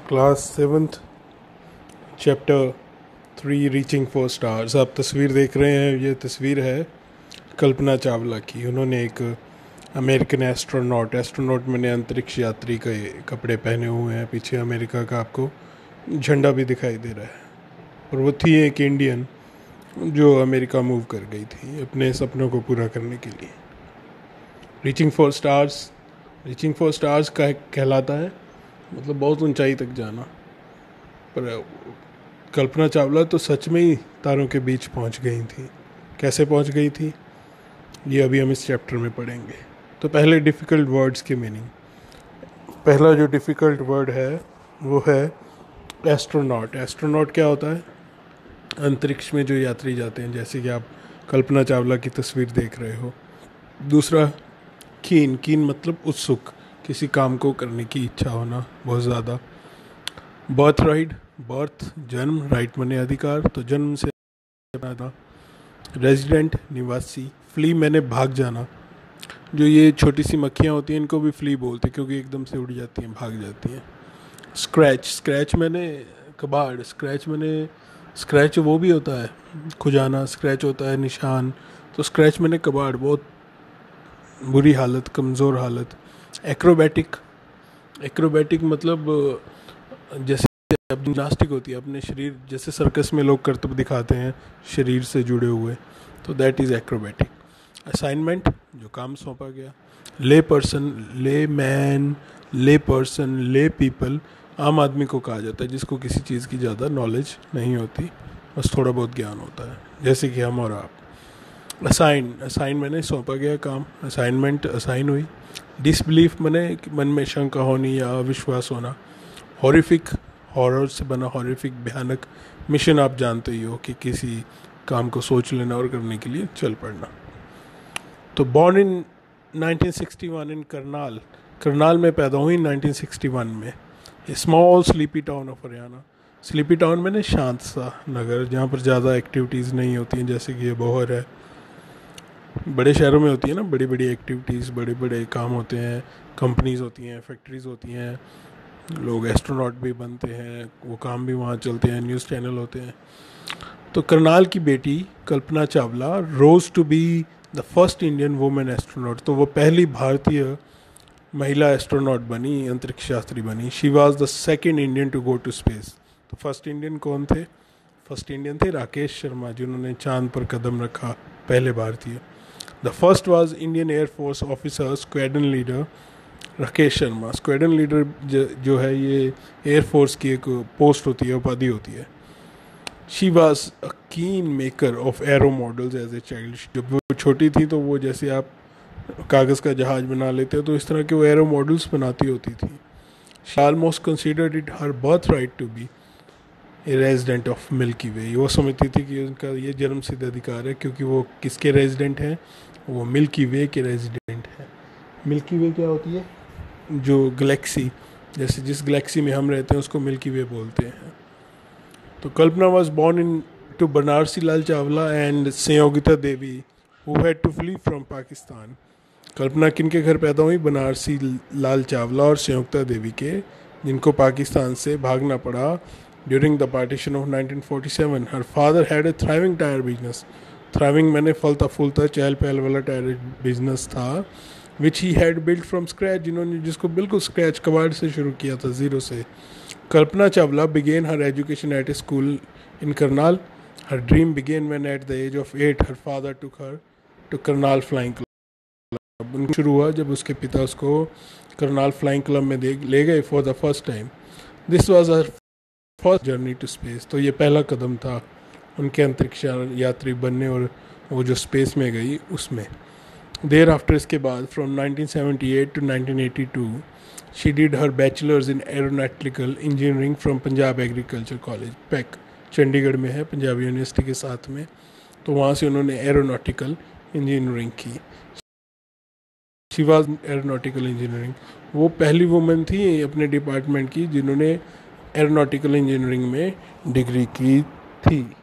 Class 7th chapter 3 reaching for stars. आप तस्वीर देख रहे हैं, ये तस्वीर है कल्पना चावला की। उन्होंने एक अमेरिकन एस्ट्रोनॉट मैंने अंतरिक्ष यात्री के कपड़े पहने हुए हैं। पीछे अमेरिका का आपको झंडा भी दिखाई दे रहा है। और वो थी एक इंडियन जो अमेरिका मूव कर गई थी अपने सपनों को पूरा करने के लिए। रीचिंग फॉर स्टार्स का कहलाता है मतलब बहुत ऊंचाई तक जाना। पर कल्पना चावला तो सच में ही तारों के बीच पहुंच गई थी। कैसे पहुंच गई थी ये अभी हम इस चैप्टर में पढ़ेंगे। तो पहले डिफ़िकल्ट वर्ड्स की मीनिंग। पहला जो डिफ़िकल्ट वर्ड है वो है एस्ट्रोनॉट। एस्ट्रोनॉट क्या होता है? अंतरिक्ष में जो यात्री जाते हैं, जैसे कि आप कल्पना चावला की तस्वीर देख रहे हो। दूसरा कीन मतलब उत्सुक, किसी काम को करने की इच्छा होना बहुत ज़्यादा। बर्थ जन्म, राइट मैंने अधिकार, तो जन्म से था। रेजिडेंट निवासी, फ्ली मैंने भाग जाना। जो ये छोटी सी मक्खियाँ होती हैं इनको भी फ्ली बोलते हैं क्योंकि एकदम से उड़ जाती हैं, भाग जाती हैं। स्क्रैच मैंने कबाड़, स्क्रैच वो भी होता है खुजाना, स्क्रैच होता है निशान, तो स्क्रैच मैंने कबाड़, बहुत बुरी हालत, कमज़ोर हालत। एक्रोबैटिक मतलब जैसे जिम्नास्टिक होती है अपने शरीर, जैसे सर्कस में लोग करतब दिखाते हैं शरीर से जुड़े हुए, तो दैट इज़ एक्रोबैटिक। असाइनमेंट जो काम सौंपा गया। ले पर्सन, ले पीपल आम आदमी को कहा जाता है जिसको किसी चीज़ की ज़्यादा नॉलेज नहीं होती, बस थोड़ा बहुत ज्ञान होता है, जैसे कि हम और आप। असाइन मैंने सौंपा गया काम, असाइनमेंट असाइन हुई। डिसबिलीफ मैंने मन में शंका होनी या अविश्वास होना। हॉरिफिक, हॉरर से बना हॉरिफिक, भयानक। मिशन आप जानते ही हो कि किसी काम को सोच लेना और करने के लिए चल पड़ना। तो बॉर्न इन 1961 इन करनाल में पैदा हुई 1961 में। Small sleepy town of Haryana. Sleepy town मैंने शांत सा नगर जहाँ पर ज़्यादा एक्टिविटीज़ नहीं होती हैं, जैसे कि ये बोहर है। बड़े शहरों में होती है ना बड़ी बड़ी एक्टिविटीज़, बड़े बड़े काम होते हैं, कंपनीज होती हैं, फैक्ट्रीज़ होती हैं, लोग एस्ट्रोनॉट भी बनते हैं, वो काम भी वहाँ चलते हैं, न्यूज़ चैनल होते हैं। तो करनाल की बेटी Kalpana Chawla rose to be the first Indian women astronaut, तो वो पहली भारतीय महिला एस्ट्रोनॉट बनी, अंतरिक्ष यात्री बनी। She was the second Indian to go to space. तो फर्स्ट इंडियन कौन थे? फर्स्ट इंडियन थे राकेश शर्मा, जिन्होंने चांद पर कदम रखा, पहले भारतीय। The first was Indian air force officer squadron leader Rakesh Sharma. Squadron leader जो है ये एयरफोर्स की एक पोस्ट होती है, उपाधि होती है। She was a keen maker of aero models as a child. जब वो छोटी थी तो वो जैसे आप कागज़ का जहाज बना लेते हो तो इस तरह के वो एरो मॉडल्स बनाती होती थी। She almost considered it her birthright to be a resident of Milky Way. वो समझती थी कि उनका ये जन्म सिद्ध अधिकार है क्योंकि वो किसके रेजिडेंट हैं? वो मिल्की वे के रेजिडेंट हैं। मिल्की वे क्या होती है? जो गैलेक्सी, जैसे जिस गैलेक्सी में हम रहते हैं उसको मिल्की वे बोलते हैं। तो Kalpana was born in to Banarasi Lal Chawla and Sanyogita Devi who had to flee from Pakistan. Kalpana किन के घर पैदा हुई? बनारसी लाल चावला और संयोगिता देवी के, जिनको पाकिस्तान से भागना पड़ा during the partition of 1947। Her father had a thriving tyre business. Thriving मैंने फलता फूलता चहल पहल वाला टायर बिजनेस था, which he had built from scratch, जिसको बिल्कुल स्क्रैच कबाड़ से शुरू किया था, ज़ीरो से। Kalpana Chawla began her education at a school in Karnal. Her dream began when at the age of 8 her father took her to Karnal flying club. शुरू हुआ जब उसके पिता उसको करनाल फ्लाइंग क्लब में ले गए for the first time. This was her first journey to space. तो ये पहला कदम था उनके अंतरिक्ष यात्री बनने और वो जो स्पेस में गई उसमें। देर आफ्टर, इसके बाद, from 1978 to 1982 she did her bachelors in aeronautical engineering from Punjab agriculture college, PEC, Chandigarh में है, पंजाब यूनिवर्सिटी के साथ में। तो वहाँ से उन्होंने एरोनॉटिकल इंजीनियरिंग की। शी वॉज एरोनॉटिकल इंजीनियरिंग, वो पहली वुमेन थी अपने डिपार्टमेंट की जिन्होंने एरोनॉटिकल इंजीनियरिंग में डिग्री की थी।